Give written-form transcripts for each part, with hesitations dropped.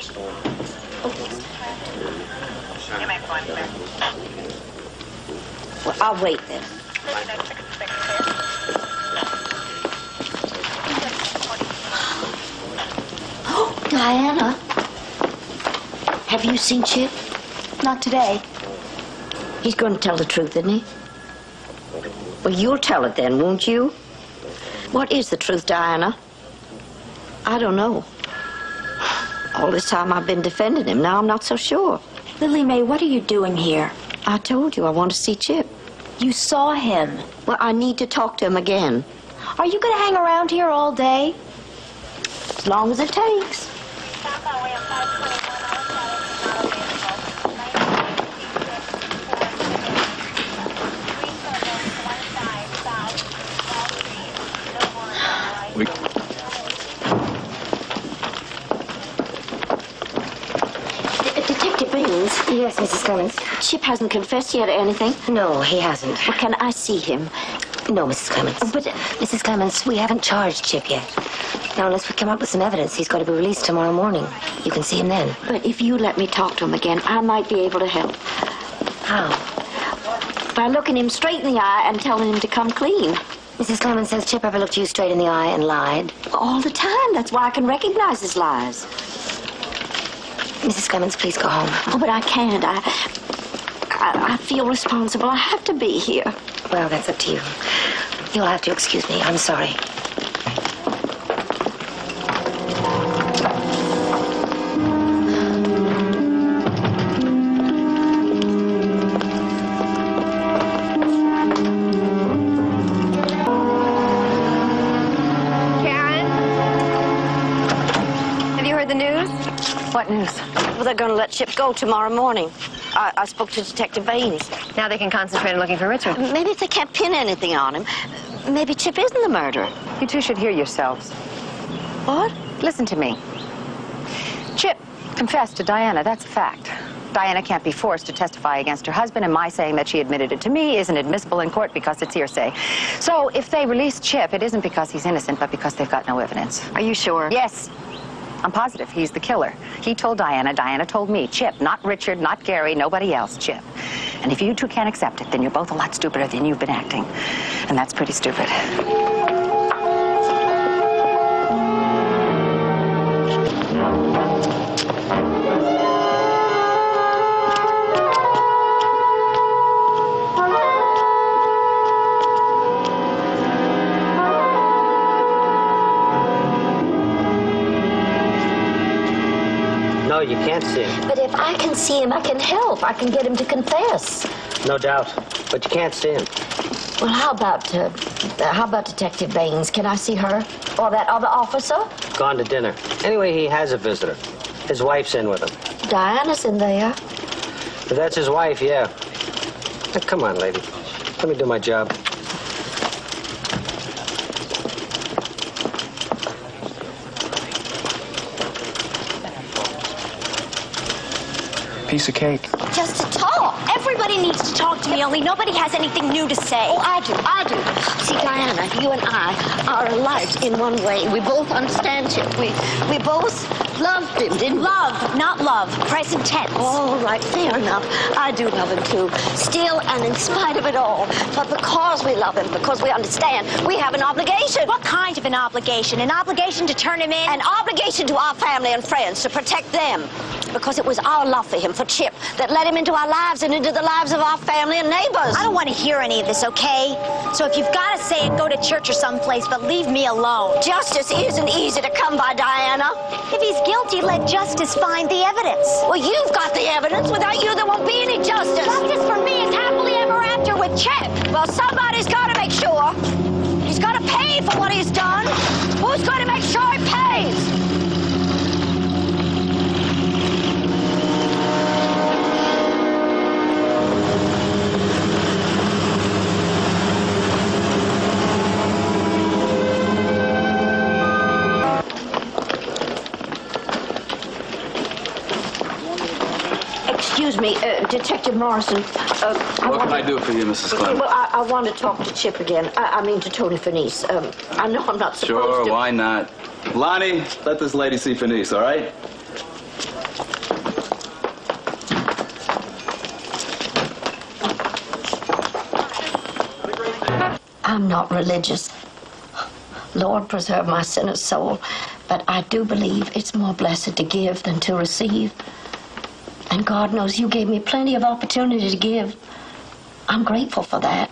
Well, I'll wait then. Oh, Diana. Have you seen Chip? Not today. He's going to tell the truth, isn't he? Well, you'll tell it then, won't you? What is the truth, Diana? I don't know. All this time I've been defending him. Now I'm not so sure. Lilimae, what are you doing here? I told you I want to see Chip. You saw him. Well, I need to talk to him again. Are you going to hang around here all day? As long as it takes. Detective Baines. Yes, Mrs. Clemens. Chip hasn't confessed yet or anything. No, he hasn't. Well, can I see him? No, Mrs. Clemens. But Mrs. Clemens, we haven't charged Chip yet. Now, unless we come up with some evidence, he's got to be released tomorrow morning. You can see him then. But if you let me talk to him again, I might be able to help. How? By looking him straight in the eye and telling him to come clean. Mrs. Clemens says Chip ever looked you straight in the eye and lied. All the time. That's why I can recognize his lies. Mrs. Clemens, please go home. Oh, but I can't. I feel responsible. I have to be here. Well, that's up to you. You'll have to excuse me. I'm sorry. What news? Well, they're going to let Chip go tomorrow morning. I spoke to Detective Baines. Now they can concentrate on looking for Richard. Maybe if they can't pin anything on him, maybe Chip isn't the murderer. You two should hear yourselves. What? Listen to me. Chip confessed to Diana. That's a fact. Diana can't be forced to testify against her husband, and my saying that she admitted it to me isn't admissible in court because it's hearsay. So if they release Chip, it isn't because he's innocent, but because they've got no evidence. Are you sure? Yes. I'm positive he's the killer. He told Diana, Diana told me. Chip, not Richard, not Gary, nobody else, Chip. And if you two can't accept it, then you're both a lot stupider than you've been acting. And that's pretty stupid. No, you can't see him. But if I can see him, I can help. I can get him to confess. No doubt. But you can't see him. Well, how about Detective Baines? Can I see her? Or that other officer? Gone to dinner. Anyway, he has a visitor. His wife's in with him. Diana's in there. If that's his wife, yeah. Now, come on, lady. Let me do my job. Piece of cake. Just to talk. Everybody needs to talk to me, only nobody has anything new to say. Oh, I do. See, Diana, you and I are alike in one way. We both understand Chip. We both loved him, didn't we? Love, not love. Present tense. All right, fair enough. I do love him, too. Still and in spite of it all. But because we love him, because we understand, we have an obligation. What kind of an obligation? An obligation to turn him in? An obligation to our family and friends, to protect them. Because it was our love for him, for Chip, that led him into our lives and into the lives of our family and neighbors. I don't want to hear any of this, okay? So if you've got to say it, go to church or someplace, but leave me alone. Justice isn't easy to come by, Diana. If he's guilty, let justice find the evidence. Well, you've got the evidence. Without you, there won't be any justice. Justice for me is happily ever after with Chip. Well, somebody's got to make sure. He's got to pay for what he's done. Who's going to make sure he pays? Excuse me, Detective Morrison. What can I do for you, Mrs. Clemens? Well, I want to talk to Chip again. I mean to Tony Fenice. I know I'm not supposed to. Sure, why not? Lonnie, let this lady see Fenice, all right? not religious. Lord preserve my sinner's soul, but I do believe it's more blessed to give than to receive. And God knows you gave me plenty of opportunity to give. I'm grateful for that.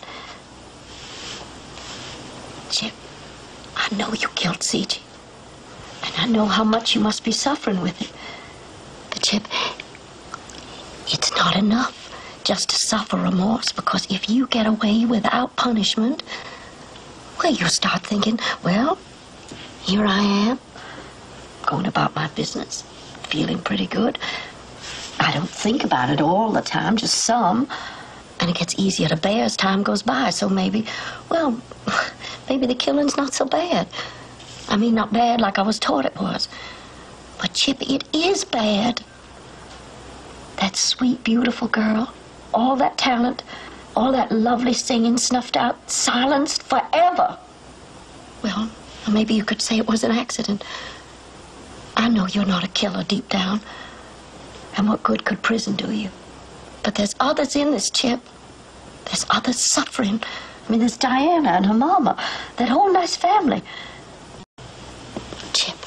Chip, I know you killed CJ. And I know how much you must be suffering with it. But Chip, it's not enough just to suffer remorse, because if you get away without punishment, well, you'll start thinking, well, here I am, going about my business, feeling pretty good. I don't think about it all the time, just some. And it gets easier to bear as time goes by. So maybe, well, maybe the killing's not so bad. I mean, not bad like I was taught it was. But Chip, it is bad. That sweet, beautiful girl, all that talent, all that lovely singing snuffed out, silenced forever. Well, maybe you could say it was an accident. I know you're not a killer deep down. And what good could prison do you? But there's others in this, Chip. There's others suffering. I mean, there's Diana and her mama, that whole nice family. Chip,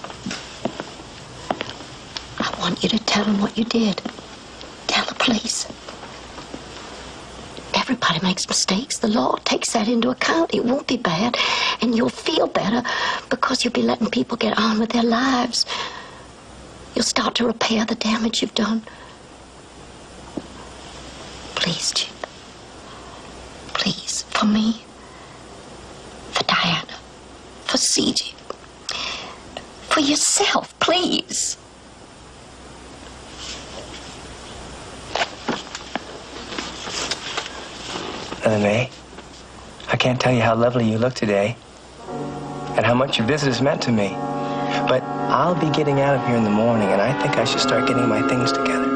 I want you to tell them what you did. Tell the police. Everybody makes mistakes. The law takes that into account. It won't be bad, and you'll feel better because you'll be letting people get on with their lives. You'll start to repair the damage you've done. Please, Chip. Please, for me, for Diana, for CJ, for yourself, please. Lilimae, I can't tell you how lovely you look today and how much your visit has meant to me. But I'll be getting out of here in the morning, and I think I should start getting my things together.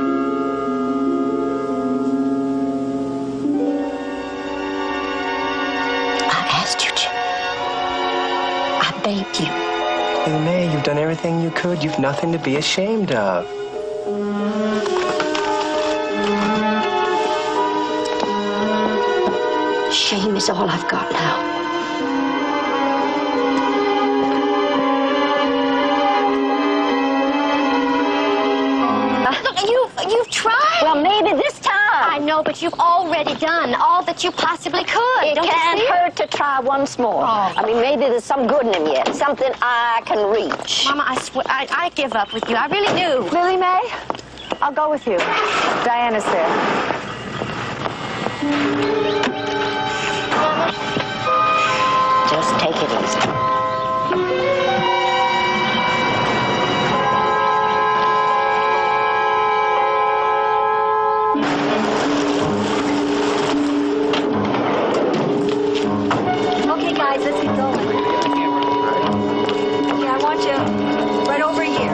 I asked you, Chip. I begged you. Lilimae, you've done everything you could. You've nothing to be ashamed of. Shame is all I've got now. You've tried. Well, maybe this time. I know, but you've already done all that you possibly could. It can't hurt to try once more. Oh. I mean, maybe there's some good in him yet, something I can reach. Mama, I swear, I give up with you. I really do. Lilimae, I'll go with you. Diana's there. Just take it easy. Okay, guys, let's get going. Okay, I want you right over here.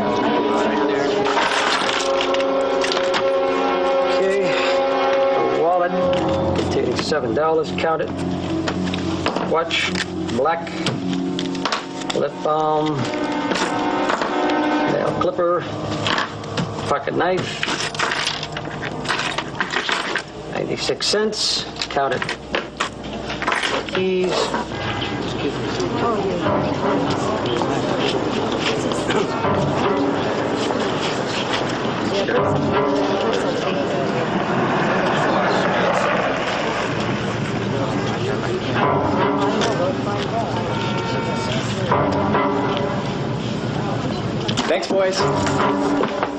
Okay, a wallet containing $7, count it. Watch, black, lip balm, nail clipper, pocket knife, 96 cents, count it. Keys. Excuse me. Thanks, boys.